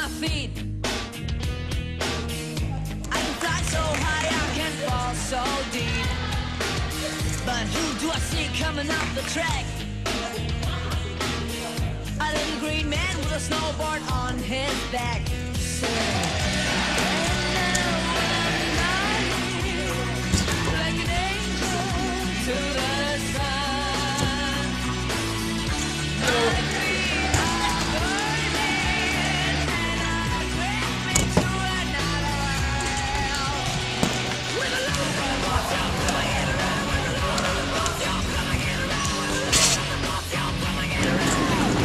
my feet. I can fly so high, I can fall so deep. But who do I see coming up the track? A little green man with a snowboard on his back. So, like an angel to the sun. My feet are burning, and I drift me to another world. With a love for the boss, I'm coming in around. With a love for the boss, I'm coming in around. With a love for the boss, I'm coming in around.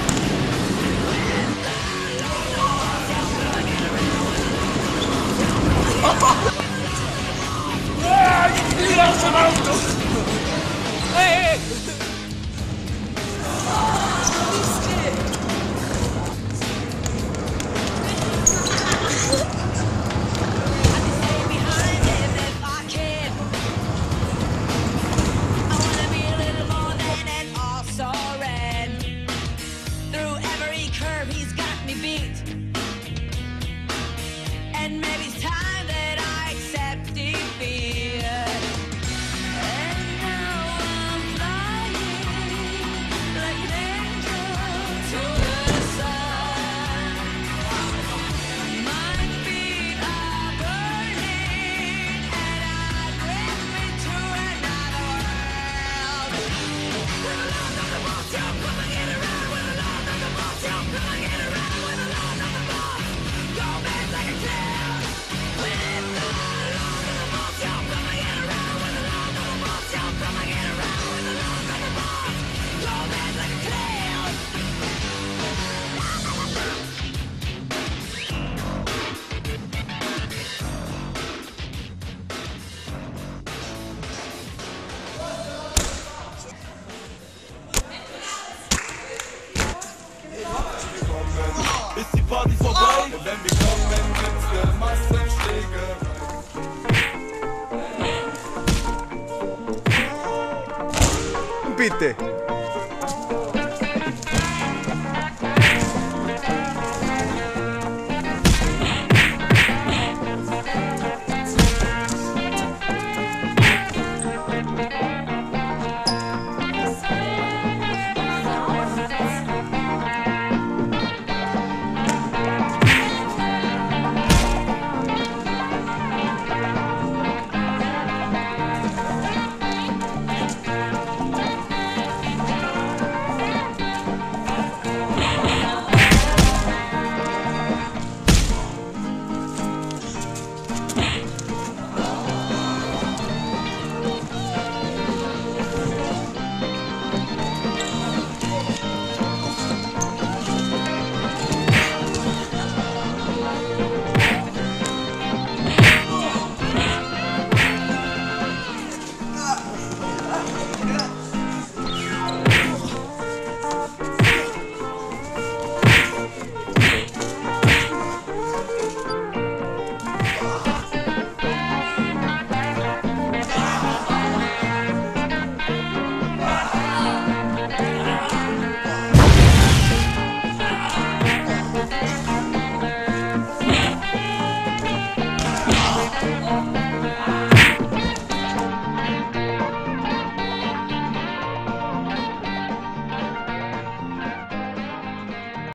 Ist die Party vorbei? Und wenn wir kommen, gibt's Massenschlägerei. Bitte.